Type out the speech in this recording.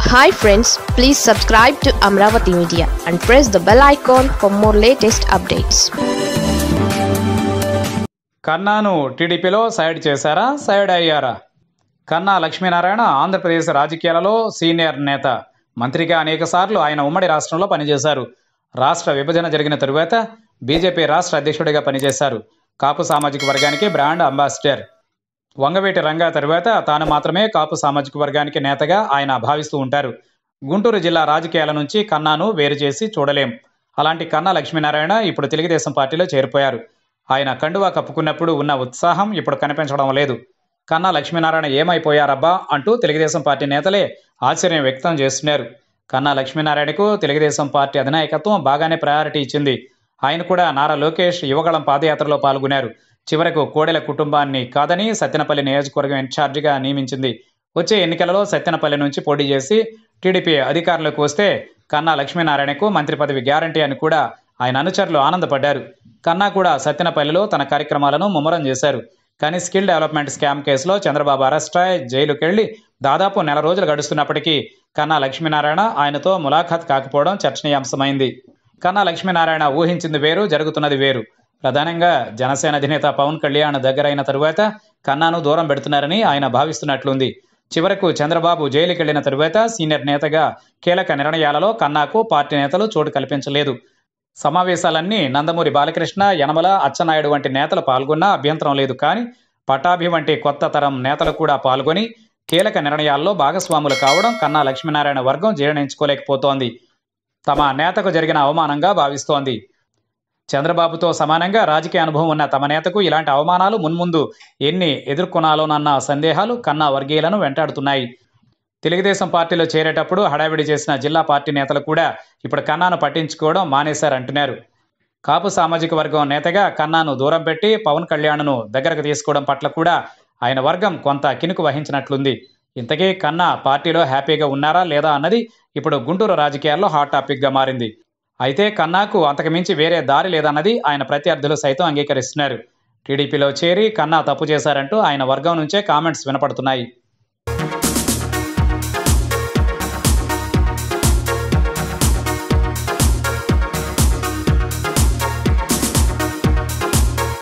Hi friends, please subscribe to Amaravathi Media and press the bell icon for more latest updates. కన్నాను టీడీపీలో side చేశారా, side అయ్యారా? కన్నా లక్ష్మీనారాయణ ఆంధ్రప్రదేశ్ రాజకీయాలలో సీనియర్ నేత. మంత్రిగా అనేకసార్లు ఆయన ఉమ్మడి రాష్ట్రంలో పనిచేశారు. రాష్ట్ర విభజన జరిగిన తరువాత బీజేపీ రాష్ట్ర అధ్యక్షుడిగా పనిచేశారు. కాపు సామాజిక వర్గానికి బ్రాండ్ అంబాసిడర్. వంగవేటి రంగా తరువాత తాను మాత్రమే కాపు సామాజిక వర్గానికి నేతగా ఆయన భావిస్తూ ఉంటారు. గుంటూరు జిల్లా రాజకీయాల నుంచి కన్నాను వేరు చేసి చూడలేం. అలాంటి కన్నా లక్ష్మీనారాయణ ఇప్పుడు తెలుగుదేశం పార్టీలో చేరిపోయారు. ఆయన కండువా కప్పుకున్నప్పుడు ఉన్న ఉత్సాహం ఇప్పుడు కనిపించడం లేదు. కన్నా లక్ష్మీనారాయణ ఏమైపోయారబ్బా అంటూ తెలుగుదేశం పార్టీ నేతలే ఆశ్చర్యం వ్యక్తం చేస్తున్నారు. కన్నా లక్ష్మీనారాయణకు తెలుగుదేశం పార్టీ అధినాయకత్వం బాగానే ప్రయారిటీ ఇచ్చింది. ఆయన కూడా నారా లోకేష్ యువగళం పాదయాత్రలో పాల్గొన్నారు. చివరకు కోడెల కుటుంబాన్ని కాదని సత్తెనపల్లి నియోజకవర్గం ఇన్ఛార్జిగా నియమించింది. వచ్చే ఎన్నికలలో సత్తెనపల్లి నుంచి పోటీ చేసి టీడీపీ అధికారంలోకి వస్తే కన్నా లక్ష్మీనారాయణకు మంత్రి పదవి గ్యారంటీ అని కూడా ఆయన అనుచరులు ఆనందపడ్డారు. కన్నా కూడా సత్తెనపల్లిలో తన కార్యక్రమాలను ముమ్మరం చేశారు. కానీ స్కిల్ డెవలప్మెంట్ స్కామ్ కేసులో చంద్రబాబు అరెస్ట్ అయి జైలుకి వెళ్లి దాదాపు నెల రోజులు గడుస్తున్నప్పటికీ కన్నా లక్ష్మీనారాయణ ఆయనతో ములాఖాత్ కాకపోవడం చర్చనీయాంశమైంది. కన్నా లక్ష్మీనారాయణ ఊహించింది వేరు, జరుగుతున్నది వేరు. ప్రధానంగా జనసేన అధినేత పవన్ కళ్యాణ్ దగ్గరైన తరువాత కన్నాను దూరం పెడుతున్నారని ఆయన భావిస్తున్నట్లుంది. చివరకు చంద్రబాబు జైలుకి వెళ్లిన తరువాత సీనియర్ నేతగా కీలక నిర్ణయాలలో కన్నాకు పార్టీ నేతలు చోటు కల్పించలేదు. సమావేశాలన్నీ నందమూరి బాలకృష్ణ, యనమల, అచ్చెన్నాయుడు వంటి నేతలు పాల్గొన్నా అభ్యంతరం లేదు. కానీ పటాభి వంటి కొత్త తరం నేతలు కూడా పాల్గొని కీలక నిర్ణయాల్లో భాగస్వాములు కావడం కన్నా లక్ష్మీనారాయణ వర్గం జీర్ణించుకోలేకపోతోంది. తమ నేతకు జరిగిన అవమానంగా భావిస్తోంది. చంద్రబాబుతో సమానంగా రాజకీయ అనుభవం ఉన్న తమ నేతకు ఇలాంటి అవమానాలు మున్ముందు ఎన్ని ఎదుర్కొనాలోనన్న సందేహాలు కన్నా వర్గీయులను వెంటాడుతున్నాయి. తెలుగుదేశం పార్టీలో చేరేటప్పుడు హడావిడి చేసిన జిల్లా పార్టీ నేతలు కూడా ఇప్పుడు కన్నాను పట్టించుకోవడం మానేశారంటున్నారు. కాపు సామాజిక వర్గం నేతగా కన్నాను దూరం పెట్టి పవన్ కళ్యాణ్ను దగ్గరకు తీసుకోవడం పట్ల కూడా ఆయన వర్గం కొంత కినుకు వహించినట్లుంది. ఇంతకీ కన్నా పార్టీలో హ్యాపీగా ఉన్నారా లేదా అన్నది ఇప్పుడు గుంటూరు రాజకీయాల్లో హాట్ టాపిక్గా మారింది. అయితే కన్నాకు అంతకుమించి వేరే దారి లేదన్నది ఆయన ప్రత్యర్థులు సైతం అంగీకరిస్తున్నారు. టీడీపీలో చేరి కన్నా తప్పు చేశారంటూ ఆయన వర్గం నుంచే కామెంట్స్ వినపడుతున్నాయి.